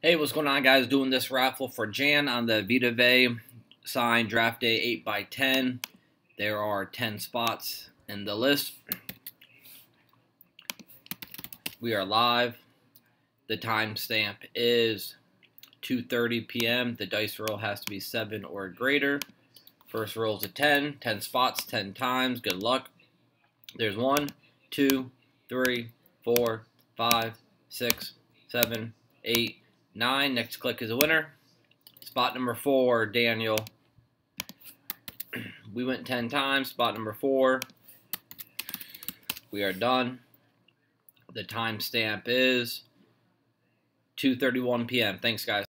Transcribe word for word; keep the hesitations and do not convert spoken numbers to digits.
Hey, what's going on, guys? Doing this raffle for Jan on the Vita Vea signed draft day eight by ten. There are ten spots in the list. We are live. The timestamp is two thirty p m The dice roll has to be seven or greater. First roll is a ten. ten spots, ten times. Good luck. There's one, two, three, four, five, six, seven, eight, nine. Next click is a winner. Spot number four, Daniel. We went ten times. Spot number four. We are done. The timestamp is two thirty-one p m Thanks, guys.